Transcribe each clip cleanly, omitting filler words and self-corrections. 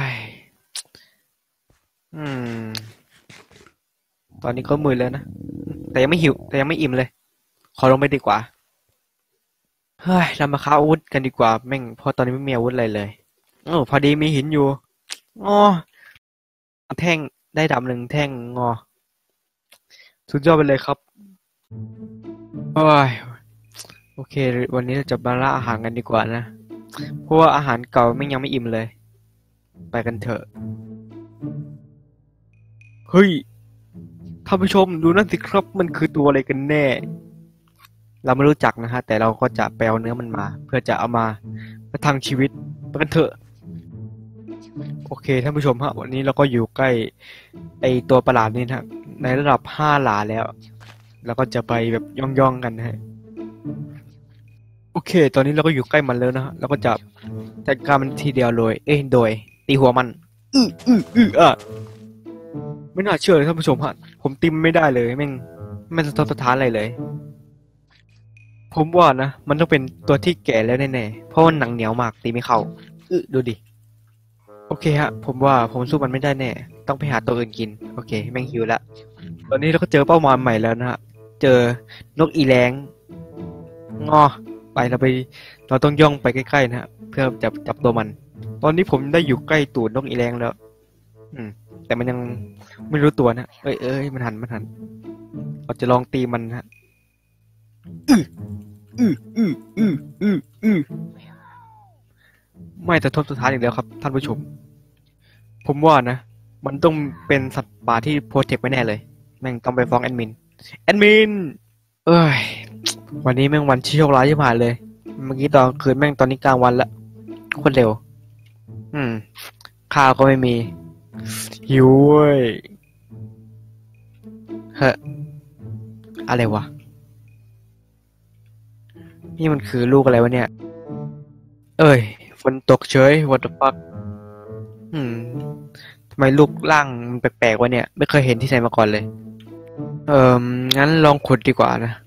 อืมตอนนี้ก็มืดแล้วนะแต่ยังไม่หิวแต่ยังไม่อิ่มเลยขอลงไปดีกว่าเฮ้ยเรามาค้าอาวุธกันดีกว่าแม่งเพราะตอนนี้ไม่มีอาวุธอะไรเลยพอดีมีหินอยู่อ๋อแท่งได้ดาบหนึ่งแท่งงอสุดยอดไปเลยครับโอ้ยโอเควันนี้เราจะมาล่าอาหารกันดีกว่านะเพราะว่าอาหารเก่าแม่งยังไม่อิ่มเลยไปกันเถอะเฮ้ยท่านผู้ชมดูนั่นสิครับมันคือตัวอะไรกันแน่ เราไม่รู้จักนะฮะแต่เราก็จะไปเอาเนื้อมันมาเพื่อจะเอามาประทังชีวิตไปกันเถอะโอเคท่านผู้ชมฮะวันนี้เราก็อยู่ใกล้ไอตัวประหลาดนี้นะในระดับ5 หลาแล้วเราก็จะไปแบบย่องๆกันนะฮะโอเคตอนนี้เราก็อยู่ใกล้มันแล้วนะฮะเราก็จะจัดการมันทีเดียวเลยโดยตีหัวมันไม่น่าเชื่อเลยท่านผู้ชมฮะผมตีมไม่ได้เลยแม่งไม่สะทกสะท้านอะไรเลยผมว่านะมันต้องเป็นตัวที่แก่แล้วแน่ๆเพราะมันหนังเหนียวมากตีไม่เข้าดูดิ โอเคฮะผมว่าผมสู้มันไม่ได้แน่ต้องไปหาตัวอื่นกินโอเคแม่งหิวละตอนนี้เราก็เจอเป้าหมายใหม่แล้วนะฮะเจอนกอีแรงงอไปเราต้องย่องไปใกล้ๆนะฮะเพื่อจับตัวมันตอนนี้ผมได้อยู่ใกล้ตูดนกอีแรงแล้วแต่มันยังไม่รู้ตัวนะเอ้ยมันหันเราจะลองตีมันนะฮะอื้ออื้ออื้ออื้ออื้ออื้อไม่แต่ทบสุดท้ายอีกแล้วครับท่านผู้ชม ผมว่านะมันต้องเป็นสัตว์ป่าที่โปรเทคไว้แน่เลยแม่งต้องไปฟ้องแอดมินเอ้ยวันนี้แม่งวันที่โชคร้ายที่ผ่านเลยเมื่อกี้ตอนคืนแม่งตอนนี้กลางวันละโคตรเร็วอืมข้าวก็ไม่มีหิวเว้ยเฮ้ออะไรวะนี่มันคือลูกอะไรวะเนี่ยเอ้ยฝนตกเฉย what the fuck อืมทำไมลูกร่างมันแปลกๆวะเนี่ยไม่เคยเห็นที่ไหนมาก่อนเลยเอ่องั้นลองขุดดีกว่านะ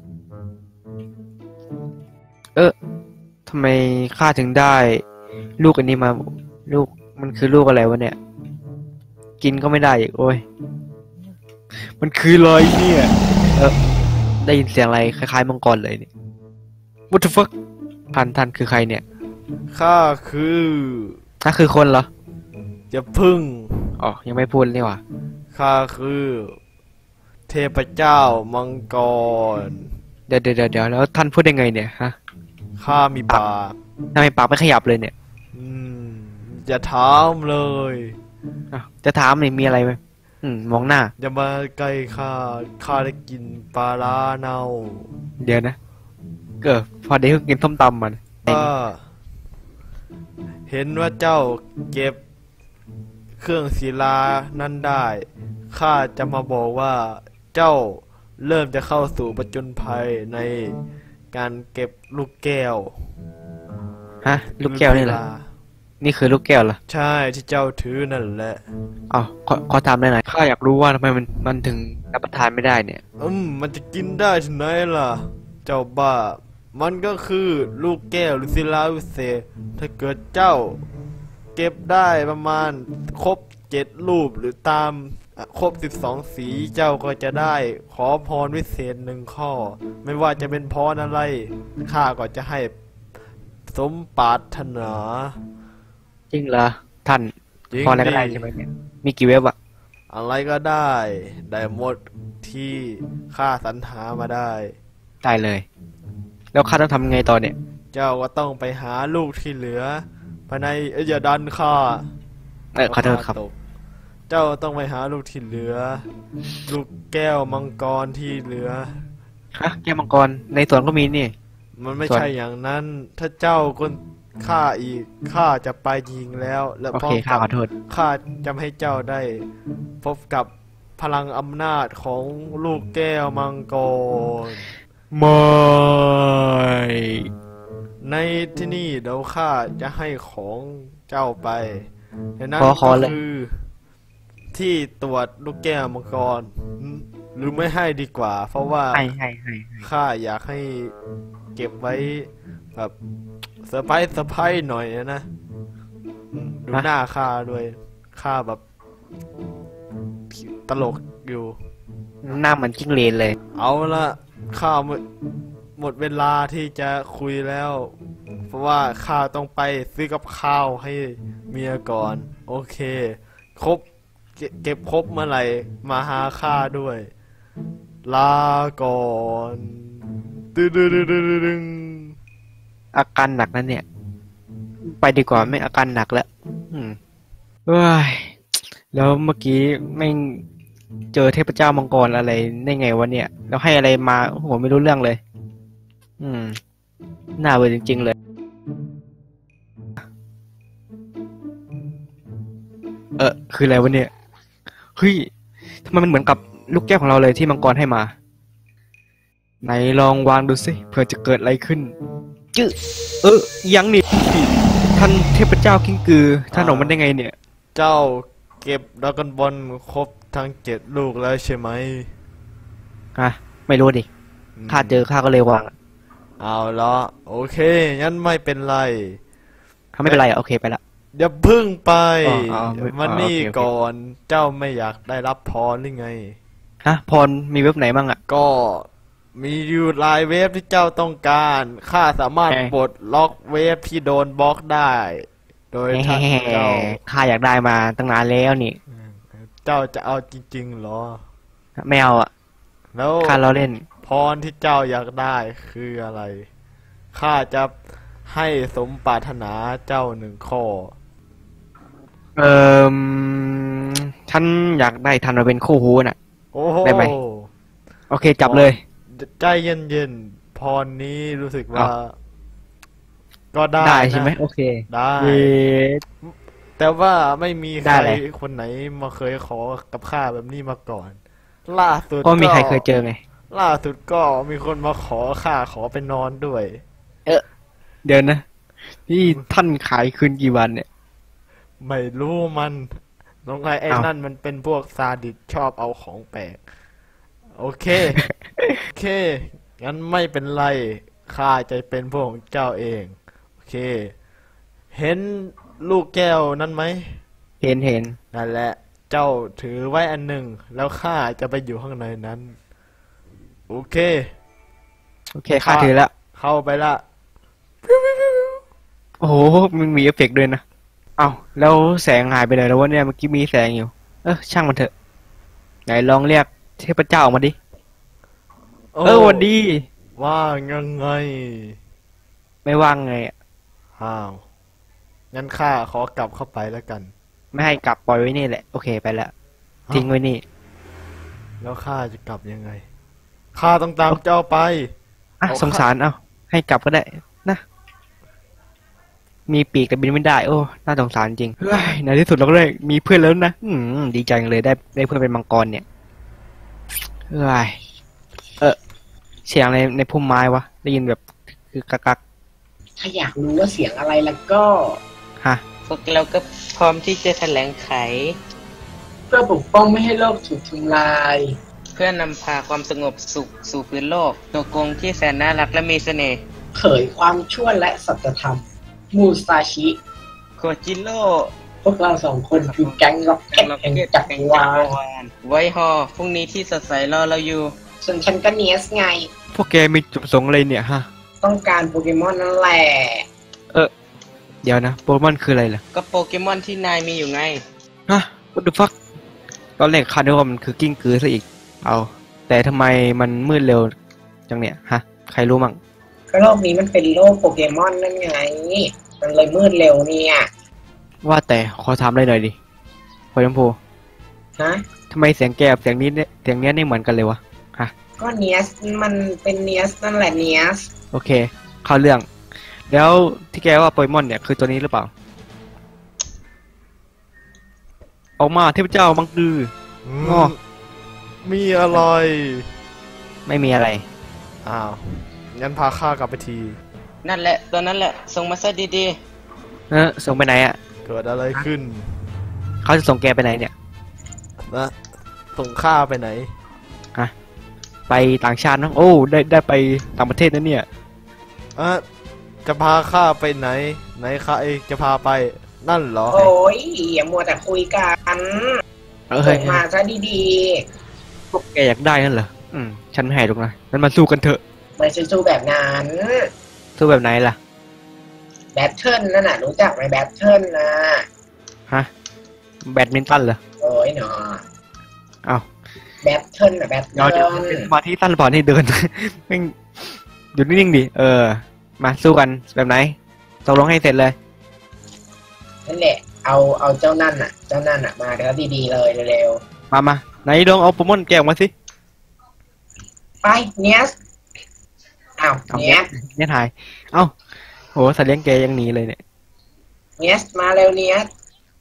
เออ ทำไมข้าถึงได้ลูกอันนี้มาลูกมันคือลูกอะไรวะเนี่ยกินก็ไม่ได้อีกโอ้ยมันคืออะไรเนี่ยเออได้ยินเสียงอะไรคล้ายๆมังกรเลยเนี่ย What the fuck ท่านคือใครเนี่ยข้าคือถ้าคือคนเหรอจะพึ่งอ๋อยังไม่พูดนี่หว่าข้าคือเทพเจ้ามังกรเดี๋ยวแล้วท่านพูดได้ไงเนี่ยฮะข้ามีปากปากทำไมปากไม่ขยับเลยเนี่ยอืมจะถามเลยจะถามนี่มีอะไรไหมมองหน้าอย่ามาใกล้ข้าได้กินปลาร้าเน่าเดี๋ยวนะพอเดี๋ยวกินส้มตำมันข้าเห็นว่าเจ้าเก็บเครื่องศิลานั้นได้ข้าจะมาบอกว่าเจ้าเริ่มจะเข้าสู่ผจญภัยในการเก็บลูกแก้วฮะลูกแก้วนี่เหรอนี่คือลูกแก้วเหรอใช่ที่เจ้าถือนั่นแหละอ๋อขอถามได้ไหนข้าอยากรู้ว่าทำไมมันถึงรับประทานไม่ได้เนี่ยมันจะกินได้ที่ไหนล่ะเจ้าบ้ามันก็คือลูกแก้วหรือศิลาวิเศษถ้าเกิดเจ้าเก็บได้ประมาณครบ7 รูปหรือตามครบ12 สีเจ้าก็จะได้ขอพรวิเศษ1 ข้อไม่ว่าจะเป็นพรอะไรข้าก็จะให้สมปรารถนาจริงเหรอท่านจริงพออะไรก็ดิได้ใช่ไหมเนี่ยมีกี่เว็บอะอะไรก็ได้หมดที่ข้าสรรหามาได้ได้เลยแล้วข้าต้องทำไงต่อเนี่ยเจ้าก็ต้องไปหาลูกที่เหลือภายในอย่าดันข้าขอโทษครับตกเจ้าต้องไปหาลูกที่เหลือลูกแก้วมังกรที่เหลือฮะแก้วมังกรในสวนก็มีนี่มันไม่ส่วนใช่อย่างนั้นถ้าเจ้าก็ข้าอีกข้าจะไปยิงแล้วและโอเคพร้อมกับข้าขอโทษข้าจะให้เจ้าได้พบกับพลังอำนาจของลูกแก้วมังกรไม่ในที่นี่เดี๋ยวข้าจะให้ของเจ้าไปในนั้นขอก็เลยคือที่ตรวจลูกแก้วมังกรหรือไม่ให้ดีกว่าเพราะว่าให้ข้าอยากให้เก็บไว้แบบเซอร์ไพรส์หน่อยนะดูหน้าข้าด้วยข้าแบบตลกอยู่หน้าเหมือนจิ้งเหลนเลยเอาละข้าหมดเวลาที่จะคุยแล้ว เพราะว่าข้าต้องไปซื้อกับข้าวให้เมียก่อน โอเค ครบเก็บครบเมื่อไหร่มาหาข้าด้วย ลาก่อนตึ๊ดดึงอาการหนักนั่นเนี่ย ไปดีกว่าไม่อาการหนักแล้วว้ายแล้วเมื่อกี้แม่งเจอเทพเจ้ามังกรอะไรได้ไงวะเนี่ย แล้วให้อะไรมาผมไม่รู้เรื่องเลย น่าเบื่อจริงๆเลย คืออะไรวะเนี่ยเฮ้ยทำไมมันเหมือนกับลูกแก้วของเราเลยที่มังกรให้มา ไหนลองวางดูสิเผื่อจะเกิดอะไรขึ้นจื้อยังนี่ท่านเทพเจ้ากิ้งกือท่านออกมาได้ไงเนี่ยเจ้าเก็บดราก้อนบอลครบทั้ง7 ลูกแล้วใช่ไหมไม่รู้ดิข้าเจอข้าก็เลยวางเอาละโอเคงั้นไม่เป็นไรถ้าไม่เป็นไรโอเคไปละอย่าพึ่งไปไม่มานี่โอเคก่อนเจ้าไม่อยากได้รับพรหรือไงพรมีเว็บไหนบ้างอะก็มีอยู่หลายเวฟที่เจ้าต้องการข้าสามารถเอ๊ะปลดล็อกเวฟที่โดนบล็อกได้ โดยถ้าเจ้าข้าอยากได้มาตั้งนานแล้วนี่เจ้าจะเอาจริงๆเหรอไม่เอาอะแล้วข้าเราเล่นพรที่เจ้าอยากได้คืออะไรข้าจะให้สมปรารถนาเจ้า1 ข้อฉันอยากได้ทันมาเป็นคู่หูน่ะโอ้โหได้ไหม โอเคจับเลยใจเย็นๆพรนี้รู้สึกว่า ก็ได้ได้นะใช่ไหมโอเคได้เย้แต่ว่าไม่มีได้ใครเลยคนไหนมาเคยขอกับข้าแบบนี้มาก่อน ล่าสุดเพราะมีใครเคยเจอไงล่าสุดก็มีคนมาขอข้าขอไปนอนด้วยเดี๋ยวนะนี่ท่านขายคืนกี่วันเนี่ยไม่รู้มันน้องไอ้อ้าวนั่นมันเป็นพวกซาดิสชอบเอาของแปลก โอเค โอเค งั้นไม่เป็นไร ข้าจะเป็นพวกของเจ้าเอง โอเค เห็นลูกแก้วนั้นไหมเห็นนั่นแหละ เจ้าถือไว้อันหนึ่ง แล้วข้าจะไปอยู่ข้างในนั้น โอเคโอเคข้าถือแล้วเข้าไปละโอ้โหมันมีเอฟเฟกต์ด้วยนะเอ้าแล้วแสงหายไปไหนแล้ววะเนี่ยเมื่อกี้มีแสงอยู่ ช่างมันเถอะ ไหนลองเรียกเทพเจ้าออกมาดิโอ้วันดีว่ายังไงไม่ว่างไงอะอ้าว งั้นข้าขอกลับเข้าไปแล้วกันไม่ให้กลับปล่อยไว้นี่แหละ โอเคไปแล้วทิ้งไว้นี่แล้วข้าจะกลับยังไง ข้าต้องตามเจ้าไป เอาสงสารให้กลับก็ได้นะ มีปีกแต่บินไม่ได้ โอ้ น่าสงสารจริงเฮ้ยในที่สุดเราก็ได้มีเพื่อนแล้วนะดีใจจังเลยได้เพื่อนเป็นมังกรเนี่ยเฮ้ยเสียงในพุ่มไม้วะ ได้ยินแบบคือกักถ้าอยากรู้ว่าเสียงอะไรแล้วก็ฮะพวกเราก็พร้อมที่จะแถลงไขเพื่อปกป้องไม่ให้โลกถูกทำลายเพื่อนำพาความสงบสุขสู่พื้นโลกตัวโกงที่แสนน่ารักและมีเสน่ห์เผยความชั่วและสัจธรรม มูซาชิโคจิโร่พวกเรา2 คนคือแก๊งร็อกเก็ตแห่งจักรวาลลไว้ฮอพรุ่งนี้ที่สดใสรอเราอยู่ส่วนฉันก็เนียสไงพวกแกมีจุดประสงค์อะไรเนี่ยฮะต้องการโปเกมอนนั่นแหละเดี๋ยวนะโปเกมอนคืออะไรล่ะก็โปเกมอนที่นายมีอยู่ไงฮะ what the fuck ตอนแรกคาดว่ามันคือกิ้งกือซะอีก แต่ทำไมมันมืดเร็วจังเนี่ยฮะ ใครรู้มั่งก็โลกนี้มันเป็นโลกโปเกมอนนั่นไง มันเลยมืดเร็วเนี่ยว่าแต่ขอถามอะไรหน่อยดิพอชมพูฮะทำไมเสียงแกกับเสียงนี้เนี่ยเสียงเนี้ยไม่เหมือนกันเลยวะก็เนียสมันเป็นเนียสนั่นแหละเนียสโอเค เข้าเรื่อง แล้วที่แกว่าโปเกมอนเนี่ยคือตัวนี้หรือเปล่า ออกมาเทพเจ้ามังกือ ง้อมีอะไรไม่มีอะไรอ้าว งั้นพาข้ากลับไปทีนั่นแหละตัวนั้นแหละส่งมาซะดีส่งไปไหนอ่ะเกิดอะไรขึ้นเขาจะส่งแกไปไหนเนี่ยนะส่งข้าไปไหนไปต่างชาตินะโอ้ ได้ไปต่างประเทศนะเนี่ยจะพาข้าไปไหน ไหนข้าเองจะพาไปนั่นเหรอโอ้ยอย่ามัวแต่คุยกันเฮ้ส่ยงมาซะดีพวกแกอยากได้นั่นเหรอฉันไม่ให้หรอกนะงั้นมาสู้กันเถอะๆไม่ใช่สู้แบบนั้นสู้แบบไหนล่ะแบทเทิลนั่นน่ะรู้จักไหมแบทเทิลนะฮะแบดมินตันเหรอโอ้ยหนอเอ้าแบทเทิลนะแบทเดี๋ยวเทิลเป็นสมาธิสั้นพอที่เดิน แม่งหยุดนิ่งๆดิมาสู้กันแบบไหนตกลงให้เสร็จเลยนั่นแหละเอาเจ้านั่นน่ะมาแล้วดีๆเลยเร็วมาไหนลองเอาโปเกมอนแกออกมาสิๆไปเนียสอ้าวเอาเนียสเนี่ยถ่ายเอ้าโหสัตว์เลี้ยงแกยังหนีเลยเนี่ยเนียสมาเร็วเนียส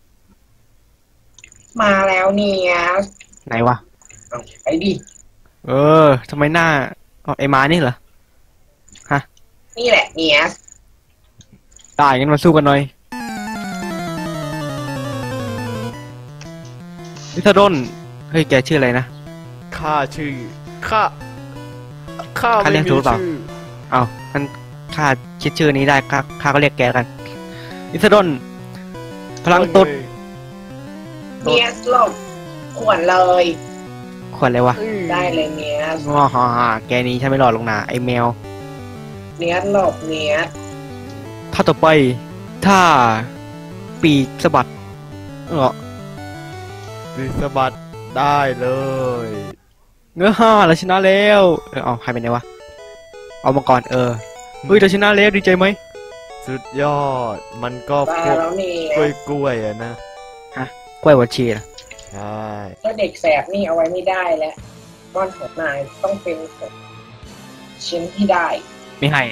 มาแล้วเนียสไหนวะเอาไปดิทำไมหน้าไอมานี่เหรอนี่แหละเนียสได้งั้นมาสู้กันหน่อยวิทาดนเฮ้ยแกชื่ออะไรนะข้าชื่อข้าข้าไม่เรียกมีถูกหรือเปล่าชื่อเอามันข้าคิดชื่อนี้ได้ข้าก็เรียกแกกันวิทาดนพลังตดเนียสหลบขวนเลยขวดอะไรวะได้เลยเนียสงอฮ่าแกนี้ฉันไม่หลอดลงนาไอแมวเนียสหลบเนียสถ้าต่อไปถ้าปีกสะบัดดิสบัดได้เลยเงื้อห้าเราชนะแล้วเอาใครเป็นไงวะเอามาก่อนเฮ้ยเราชนะแล้วดีใจไหมสุดยอด มันก็มาพวกแล้วเนียกล้วยสกล้วยๆอะนะกล้วยหัวชีเหรอใช่ถ้าเด็กแสบนี่เอาไว้ไม่ได้แล้วก้อนของนายต้องเป็นของชิ้นที่ได้ไม่ให้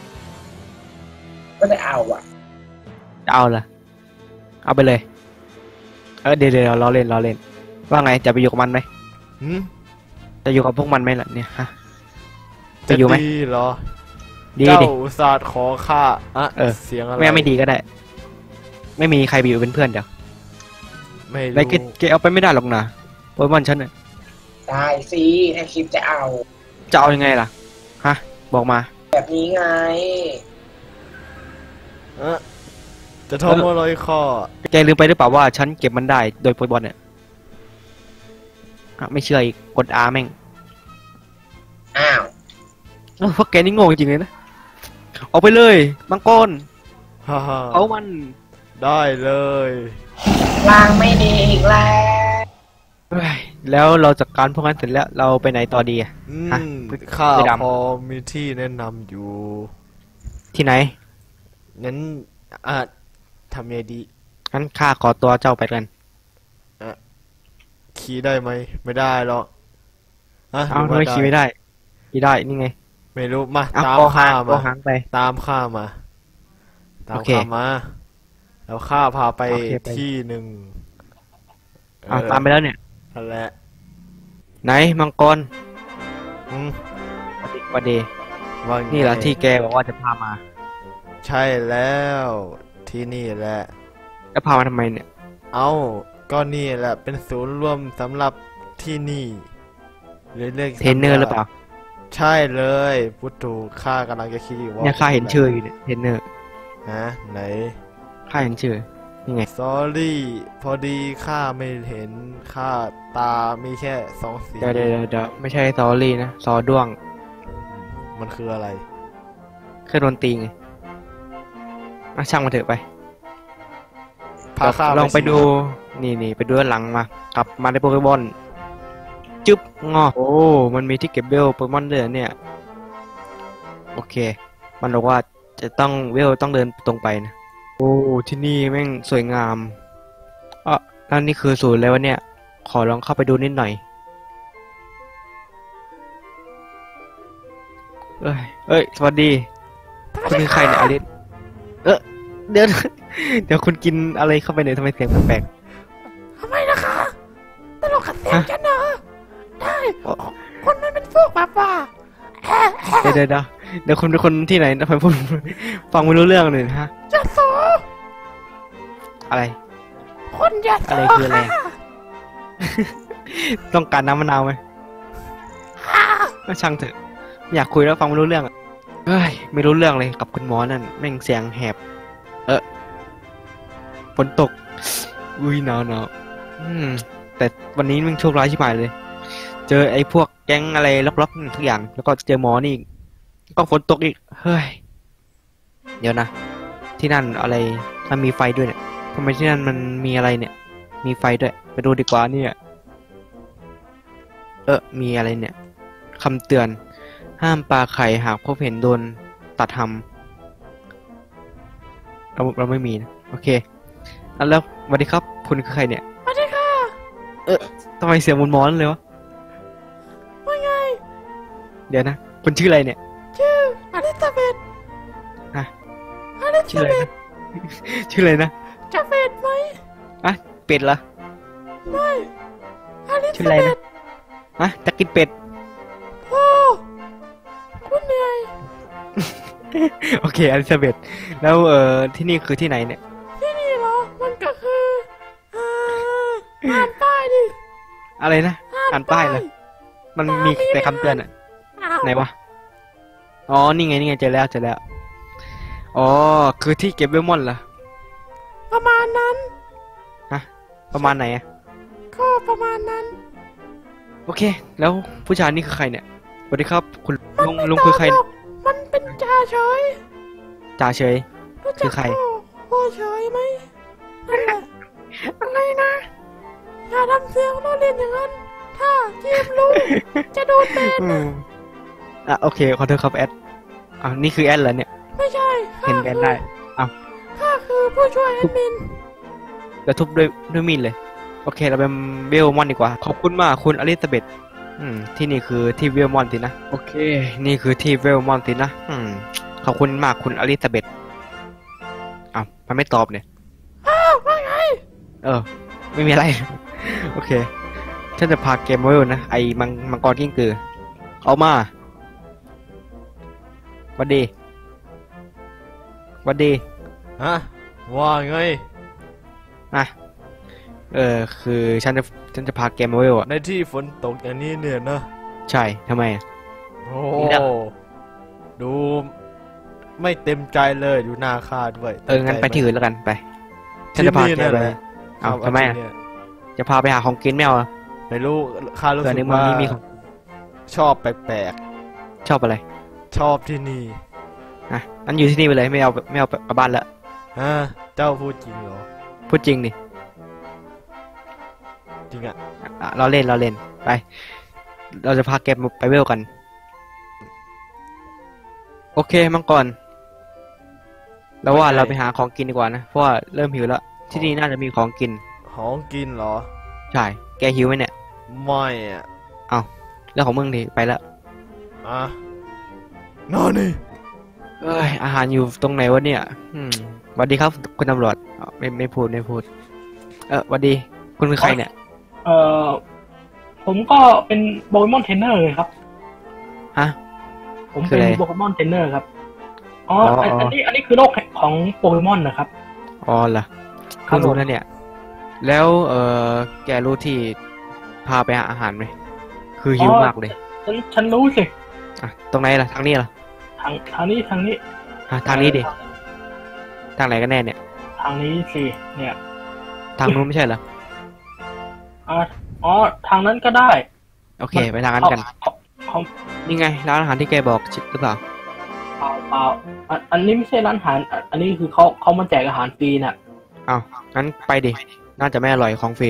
ก็จะเอาอ่ะจะเอาเหรอเอาไปเลยเดี๋ยวล้อเล่นว่าไงจะไปอยู่กับมันไหมหืมจะอยู่กับพวกมันไหมล่ะเนี่ยฮะ จะจะอยู่ไหมดีเหรอดีเจ้าดิอุตส่าห์ขอข้าอะเออเสียงอะไรไม่ดีก็ได้ ไม่มีใครไปอยู่เป็นเพื่อนเดี๋ยวไม่ไอ้รู้แกเอาไปไม่ได้หรอกนะโปเกมอนฉันน่ะได้สิถ้าคิดจะเอาจะเอายังไงล่ะฮะบอกมาแบบนี้ไงจะทำอะไรข้อแกลืมไปหรือเปล่าว่าฉันเก็บมันได้โดยโปเกมอนเนี่ยไม่เชื่ออีกกด R แม่งอ้าวพวกแกนี่โง่จริงๆเลยนะเอาไปเลยมังกรฮ่าฮ่าเอามันได้เลยลางไม่ดีอีกแล้วเฮ้ยแล้วเราจัดการพวกนั้นเสร็จแล้วเราไปไหนต่อดีอะอืฮะมข้าไม่ดำพอมีที่แนะนำอยู่ที่ไหนงั้นอาจทำยังไงดีงั้นข้าขอตัวเจ้าไปกันขี่ได้ไหม ไม่ได้หรอกฮะเอาหรืทำว่ไมขี่ไม่ได้ขี่ได้นี่ไงไม่รู้ มาเอาตามโกข้าหางโกมาหางไปตามข้ามา ตามโอเคข้ามา แล้วข้าพาไปโอเคไปที่หนึ่งตามไปแล้วเนี่ยนั่นแหละไหนมังกรอืมวัดดีว่าไงนี่เหรอที่แกบอกว่าจะพามาใช่แล้ว ที่นี่แหละแล้วพามาทำไมเนี่ยเอ้า ก็นี่แหละ เป็นศูนย์รวมสำหรับที่นี่เรียกเทรนเนอร์หรือเปล่าใช่เลยพูดถูกข้ากำลังจะคิดอยู่ว่าเนี่ยข้าเห็นชื่ออยู่เนี่ยเทรนเนอร์ฮะไหนข้าเห็นชื่อนี่ไงสอรี่พอดีข้าไม่เห็นข้าตามีแค่สองสีเดี๋ยวไม่ใช่ซอรี่นะซอด้วงมันคืออะไรเครื่องดนตรีไงช่างมาเถอะไปพาข้าลองไปสิดูนี่ไปดูด้านหลังมากลับมาในโปเกมอนจึ๊บงอโอ้มันมีที่เก็บเวลโปเกมอนด้วยเหรอเนี่ยโอเค มันบอกว่าจะต้องเวลต้องเดินตรงไปนะโอ้ที่นี่แม่งสวยงามแล้วนี่คือศูนย์เลยวะเนี่ยขอลองเข้าไปดูนิดหน่อยเอ้ยสวัสดีคุณคือใครเนี่ยอลิสเดี๋ยว เดี๋ยวคุณกินอะไรเข้าไปเนี่ยทำไมเสียงแปลกทำไมนะคะตลกขัดเสียงฉันเหรอได้ๆคนมันเป็นพวกแบบว่าแอะแอะเดี๋ยวคุณเป็นคนที่ไหนทำไมพูด ฟังไม่รู้เรื่องเลยนะฮะยะโสอะไรคนยะโสอะไรคืออะไรค่ะต้องการน้ำมะนาวไหมค่ะก็ช่างเถอะอยากคุยแล้วฟังไม่รู้เรื่องอะไม่รู้เรื่องเลยกับคุณหมอนั่นแม่งเสียงแหบฝนตก อุ้ยหนาวหนาวแต่วันนี้มึงโชคร้ายชิบหายเลย เจอไอ้พวกแก๊งอะไรล็อกๆทุกอย่าง แล้วก็เจอหมอนี่อีกก็ฝนตกอีก เฮ้ย เดี๋ยวนะ ที่นั่นอะไรมันมีไฟด้วยเนี่ยทำไมที่นั่นมันมีอะไรเนี่ย มีไฟด้วย ไปดูดีกว่าเนี่ย มีอะไรเนี่ยคำเตือน ห้ามปาไข่หากพบเห็นโดนตัดทำเราไม่มีนะโอเคแล้วสวัสดีครับ คุณคือใครเนี่ยสวัสดีค่ะทำไมเสียงมอนๆเลยวะว่าไงเดี๋ยวนะ คุณชื่ออะไรเนี่ยชื่ออลิซาเบธฮะอลิชื่อซาอะไรเบนะธชื่ออะไรนะจะเบธไหมอ่ะเป็ดเหรอไม่อลิชื่อซาอะไรเบนะธอ่ะจะกินเป็ดโอ้คุณเหนื่อยโอเคอลิซาเบธแล้วที่นี่คือที่ไหนเนี่ยที่นี่เหรอ มันก็คืออ่อ่านป้ายดิอะไรนะอ่านป้ายเลยมันมีแต่คำเตือนอะอ้าวไหนวะอ๋อนี่ไงเจอแล้วอ๋อคือที่เก็บเวลมอนเหรอประมาณนั้นประมาณไหนอะก็ประมาณนั้นโอเค แล้วผู้ชายนี่คือใครเนี่ยสวัสดีครับ คุณลุงคือใครตอบหอกมันเป็นจ่าเฉยจ่าเฉยรู้คืจัอก ใครพ่อเฉยไหมนั่นแหละอะไรนะ อย่าทำเสียงล้อเล่นอย่างนั้น ถ้าเกมรู้ จะโดนแบนอืมโอเคขอโทษครับแอดนี่คือแอดเหรอเนี่ยไม่ใช่เห็นแบนได้ข้าคือผู้ช่วยแอดมินเดี๋ยวทุบด้วยมีดเลย โอเคเราเป็นเวลมอนดีกว่า ขอบคุณมากคุณอลิซาเบธที่นี่คือที่เวลมอนสินะ โอเค นี่คือที่เวลมอนสินะขอบคุณมากคุณอลิซาเบธมันไม่ตอบเนี่ยอ้าวว่าไงไม่มีอะไร โอเค ฉันจะพาเกมเวลนะ ไอ้มังกรกิ้งกือ เอามาหวัดดีหวัดดีฮะ ว่าไงคือฉันจะพาเกมเวลอ่ะในที่ฝนตกอย่างนี้เนี่ยนะใช่ทำไมอะโอ้นี่นะดูไม่เต็มใจเลยดูหน้าคาด้วยงั้นไปที่อื่นแล้วกันไป ฉันจะพาแกไปครับทำไมอะที่เนี่ยจะพาไปหาของกินแมวอ่ะไม่รู้ข้ารู้เผื่อสึในกเมืองว่านี้มีของชอบแปลกชอบอะไรๆชอบที่นี่อันอยู่ที่นี่ไปเลยไม่เอากลับบ้านละฮะเจ้าพูดจริงเหรอพูดจริงดิจริงอะเราเล่นไป เราจะพาแกไปเวลกัน โอเคมังกรแล้วว่าเราไปหาของกินดีกว่านะเพราะว่าเริ่มหิวแล้ว ที่นี่น่าจะมีของกินของกินเหรอใช่ แกหิวไหมเนี่ยไม่อะแล้วของมึงดิไปแล้วอ่ะนอนนี่เอ้ยอาหารอยู่ตรงไหนวะเนี่ยสวัสดีครับคุณตำรวจไม่พูดสวัสดีคุณคือใครเนี่ยเอ่อผมก็เป็นโปเกมอนเทรนเนอร์เลยครับฮะผมคือเป็นอะไรโปเกมอนเทรนเนอร์ครับอ๋ออ๋ออัอันนี้คือโลกของโปเกมอนนะครับอ๋อเหรอครัเพิ่บงรู้ผมนะเนี่ย แล้วแกรู้ที่พาไปหาอาหารไหมคือหิวมากเลยฉันรู้สิตรงไหนล่ะทางนี้เหรอทางนี้ทางนี้ดิทางไหนกันแน่เนี่ยทางนี้สิเนี่ยทางนู้นไม่ใช่เหรออ๋อทางนั้นก็ได้โอเค ไปทางนั้นกันเขานี่ไงร้านอาหารที่แกบอกหรือเปล่าเปล่าอันนี้ไม่ใช่ร้านอาหารอันนี้คือเขามาแจกอาหารฟรีน่ะอ้าวงั้นไปดิ น่าจะไม่อร่อยของฟรี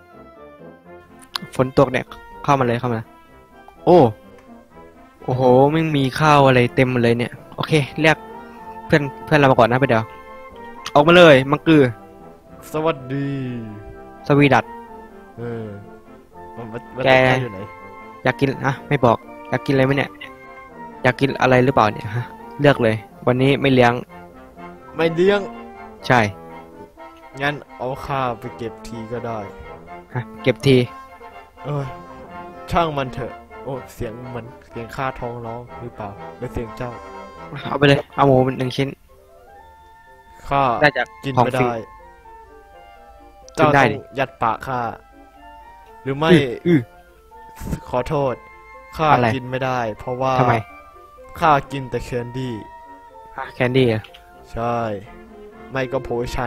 ฝนตกเนี่ย เข้ามาเลย โอ้โหไม่มีข้าวอะไรเต็มหมดเลยเนี่ย โอเค เรียกเพื่อนเรามาก่อนนะไปเดี๋ยว ออกมาเลย มังกือสวัสดีสวีดัตเออมันแกอยู่ไหนอยากกินไม่บอก อยากกินอะไรไหมเนี่ย อยากกินอะไรหรือเปล่าเนี่ยฮะ เลือกเลย วันนี้ไม่เลี้ยงไม่เลี้ยงใช่งั้นเอาข้าไปเก็บทีก็ได้เก็บทีเอ้ยช่างมันเถอะ โอ้เสียงเหมือนเสียงข้าท้องร้องหรือเปล่าหรือเสียงเจ้าเอาไปเลย เอาหมู1 ชิ้นข้าได้จากกินของไม่ฟรีได้กิเจ้านได้ต้องดิยัดปากข้าหรือไม่อื้อขอโทษข้าอะไรกินไม่ได้ เพราะว่าทำไมข้ากินแต่แคนดี้แคนดี้อะใช่ ไม่ก็โพชั่น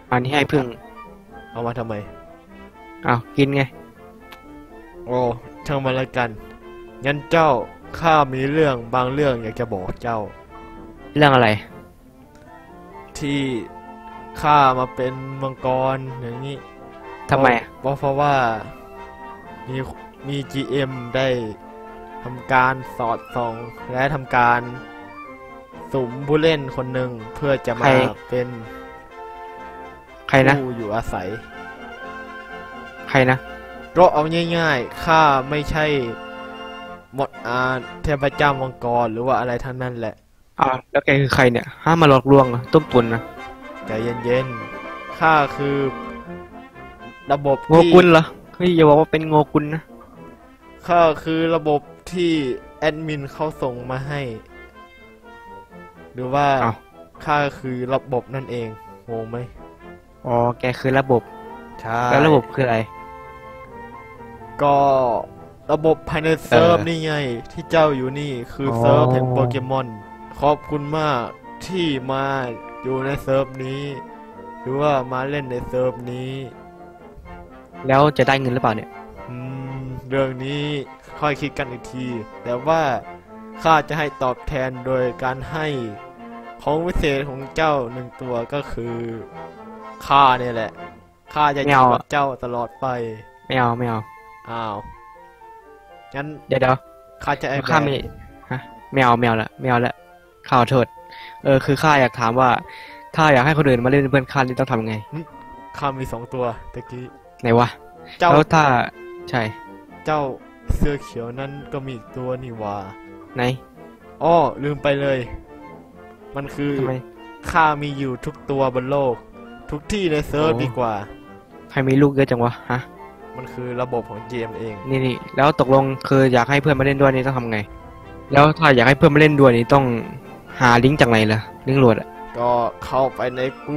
อันนี้ให้พึ่งเอามาทำไมอ้าวกินไงโอ้ช่างมันละกัน งั้นเจ้าข้ามีเรื่องบางเรื่องอยากจะบอกเจ้าเรื่องอะไรที่ข้ามาเป็นมังกรอย่างนี้ทำไมอะเพราะว่ามีมี GM ได้ทำการสอดส่องและทำการสุ่มผู้เล่นคนหนึ่งเพื่อจะมาเป็นใครนะผู้อยู่อาศัยใครนะก็เอาง่ายๆข้าไม่ใช่หมดเทพเจ้ามังกรหรือว่าอะไรทั้งนั้นแหละอ้าวแล้วแกคือใครเนี่ยห้ามมาหลอกลวงเหรอต้มตุนนะใจเย็นๆข้าคือระบบโงที่กุลเหรอเฮ้ยอย่าบอกว่าเป็นโงกุลนะข้าคือระบบที่แอดมินเขาส่งมาให้ หรือว่าอ้าวข้าคือระบบนั่นเองงงไหมอ๋อแกคือระบบใช่แล้วระบบคืออะไรก็ระบบภายในเซิร์ฟเออนี่ไง ที่เจ้าอยู่นี่คือออเซิร์ฟแห่งโปเกมอนขอบคุณมากที่มาอยู่ในเซิร์ฟนี้ หรือว่ามาเล่นในเซิร์ฟนี้แล้วจะได้เงินหรือเปล่าเนี่ยเรื่องนี้ค่อยคิดกันอีกที แต่ว่าข้าจะให้ตอบแทนโดยการให้ของวิเศษของเจ้าหนึ่งตัวก็คือข้าเนี่ยแหละข้าจะอยู่กับเจ้าตลอดไปไม่เอาไม่เอาอ้าวงั้นเดี๋ยวข้าจะไอ้แบข้าไม่ฮะไม่เอาละไม่เอาละข้าขอโทษคือข้าอยากถามว่า ถ้าอยากให้คนอื่นมาเล่นเป็นเพื่อนข้านี่ต้องทำไงข้ามี2 ตัวตะกี้ไหนวะเจ้าแล้วถ้าใช่เจ้าเสื้อเขียวนั้นก็มีอีกตัวนี่หว่าไหนอ้อลืมไปเลย มันคือทำไมข้ามีอยู่ทุกตัวบนโลก ทุกที่ในเซิร์ฟโอ้ดีกว่าใครมีลูกเยอะจังวะฮะมันคือระบบของเกมเองนี่แล้วตกลงคืออยากให้เพื่อนมาเล่นด้วยนี่ต้องทำไง แล้วถ้าอยากให้เพื่อนมาเล่นด้วยนี่ต้องหาลิงก์จากไหนล่ะลิงก์โหลดอะก็เข้าไปในกู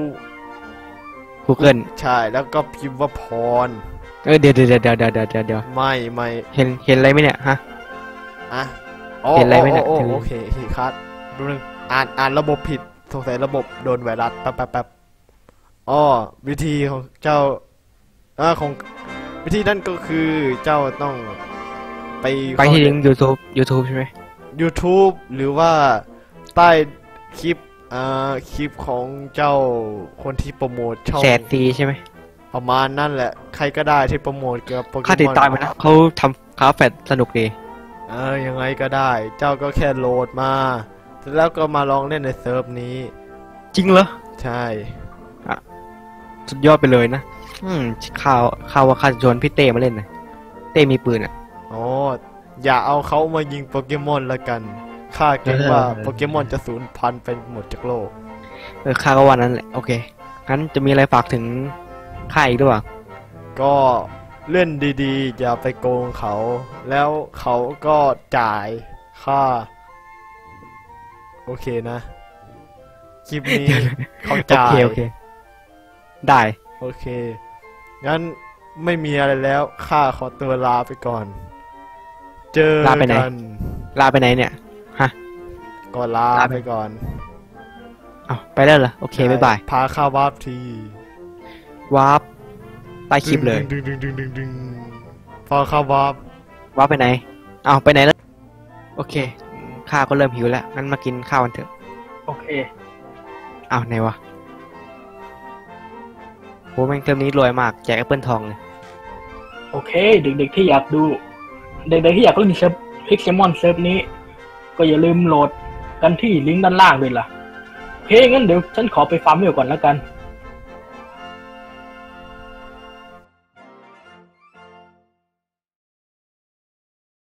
Google ใช่แล้วก็พิมพ์ว่าพรเดี๋ยวไม่เห็นอะไรไหมเนี่ยฮะอ่ะอ๋อเห็นอะไรไหมเนี่ยโอเคคัดดูนึงอ่านระบบผิดสงสัยระบบโดนไวรัสแป๊บอ๋อวิธีของเจ้าของวิธีนั่นก็คือเจ้าต้องไปที่ลิงก์ YouTube ใช่ไหม YouTube หรือว่าใต้คลิปคลิปของเจ้าคนที่โปรโมทช่องแสนซีใช่ไหมประมาณนั่นแหละ ใครก็ได้ที่โปรโมทเกี่ยวกับโปเกมอนค่าติดตามมันนะเขาทำคาแฟดสนุกดียังไงก็ได้ เจ้าก็แค่โหลดมาแล้วก็มาลองเล่นในเซิร์ฟนี้จริงเหรอใช่สุดยอดไปเลยนะข่าวว่าข้าจะชวนพี่เต้มาเล่นนะเต้มีปืนอ่ะอ๋ออย่าเอาเขามายิงโปเกมอนละกันข้าเกรงว่าโปเกมอนจะสูญพันธุ์ไปหมดจากโลกข้าก็ว่านั้นแหละโอเคงั้นจะมีอะไรฝากถึงข้าอีกด้วยวะก็เล่นดีๆ อย่าไปโกงเขา แล้วเขาก็จ่ายค่าโอเคนะ คลิปนี้ เขาจ่ายโอเคได้โอเค งั้นไม่มีอะไรแล้วข้าขอตัวลาไปก่อน เจอลาไปไหนกันลาไปไหนเนี่ยฮะก็ลาลาไปไปก่อนอ้าวไปแล้วเหรอโอเคบ๊ายบายพาข้าวาบทีวาร์ปใต้คลิปเลยดึงพาข้าวาบวาร์ปไปไหนอ้าวไปไหนแล้วโอเคข้าก็เริ่มหิวแล้วงั้นมากินข้าวกันเถอะโอเคอ้าวไหนวะโหแม่งเทอมนี้รวยมากแจกแอปเปิลทองเลยโอเค เด็กๆที่อยากดู เด็กๆที่อยากเล่นเซิร์ฟพิกเซมอนเซิร์ฟนี้ ก็อย่าลืมโหลดกันที่ลิงก์ด้านล่างด้วยล่ะโอเคงั้นเดี๋ยวฉันขอไปฟาร์มเวลก่อนแล้วกัน